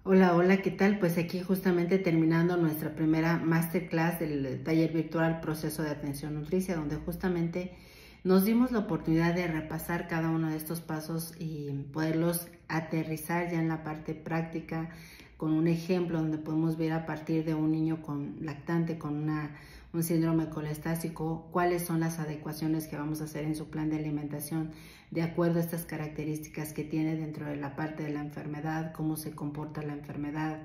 Hola, hola, ¿qué tal? Pues aquí justamente terminando nuestra primera masterclass del taller virtual Proceso de Atención Nutricia, donde justamente nos dimos la oportunidad de repasar cada uno de estos pasos y poderlos aterrizar ya en la parte práctica con un ejemplo donde podemos ver a partir de un niño lactante con un síndrome colestásico cuáles son las adecuaciones que vamos a hacer en su plan de alimentación de acuerdo a estas características que tiene dentro de la parte de la enfermedad, cómo se comporta la enfermedad,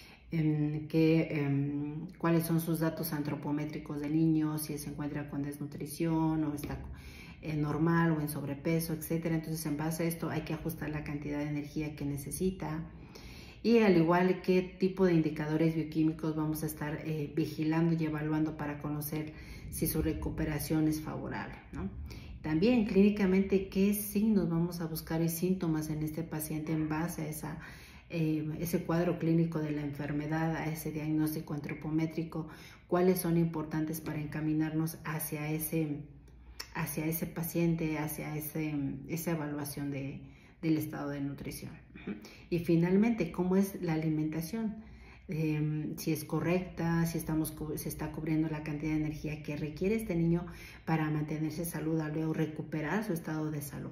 cuáles son sus datos antropométricos del niño, si se encuentra con desnutrición o está normal o en sobrepeso, etcétera. Entonces, en base a esto hay que ajustar la cantidad de energía que necesita. Y al igual qué tipo de indicadores bioquímicos vamos a estar vigilando y evaluando para conocer si su recuperación es favorable, ¿no? También clínicamente qué signos vamos a buscar y síntomas en este paciente en base a ese cuadro clínico de la enfermedad, a ese diagnóstico antropométrico, cuáles son importantes para encaminarnos hacia ese paciente, hacia esa evaluación del estado de nutrición. Y finalmente, ¿cómo es la alimentación? Si es correcta, si se está cubriendo la cantidad de energía que requiere este niño para mantenerse saludable o recuperar su estado de salud.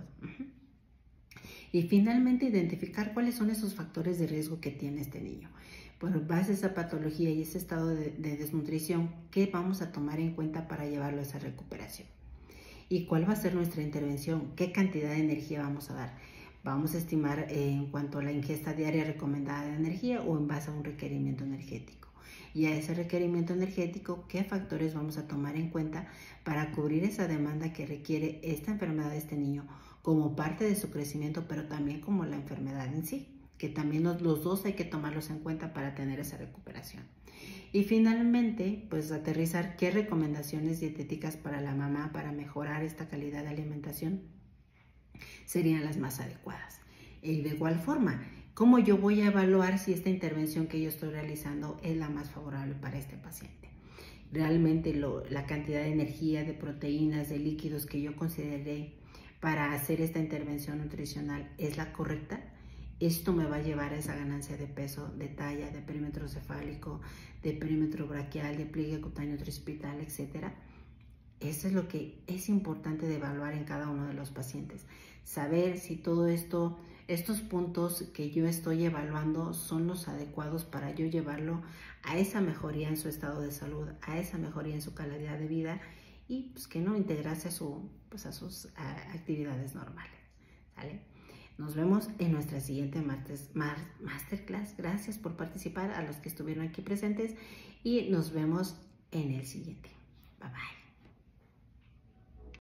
Y finalmente, identificar cuáles son esos factores de riesgo que tiene este niño. Por base a esa patología y ese estado de desnutrición, ¿qué vamos a tomar en cuenta para llevarlo a esa recuperación? ¿Y cuál va a ser nuestra intervención? ¿Qué cantidad de energía vamos a dar? Vamos a estimar en cuanto a la ingesta diaria recomendada de energía o en base a un requerimiento energético. Y a ese requerimiento energético, ¿qué factores vamos a tomar en cuenta para cubrir esa demanda que requiere esta enfermedad de este niño como parte de su crecimiento, pero también como la enfermedad en sí? Que también los dos hay que tomarlos en cuenta para tener esa recuperación. Y finalmente, pues aterrizar qué recomendaciones dietéticas para la mamá para mejorar esta calidad de alimentación serían las más adecuadas. Y de igual forma, ¿cómo yo voy a evaluar si esta intervención que yo estoy realizando es la más favorable para este paciente? Realmente la cantidad de energía, de proteínas, de líquidos que yo consideré para hacer esta intervención nutricional es la correcta. Esto me va a llevar a esa ganancia de peso, de talla, de perímetro cefálico, de perímetro braquial, de pliegue cutáneo tricipital, etc. Eso es lo que es importante de evaluar en cada uno de los pacientes. Saber si todo esto, estos puntos que yo estoy evaluando son los adecuados para yo llevarlo a esa mejoría en su estado de salud, a esa mejoría en su calidad de vida y pues que no integrarse a sus actividades normales, ¿sale? Nos vemos en nuestra siguiente masterclass. Gracias por participar a los que estuvieron aquí presentes y nos vemos en el siguiente. Bye bye.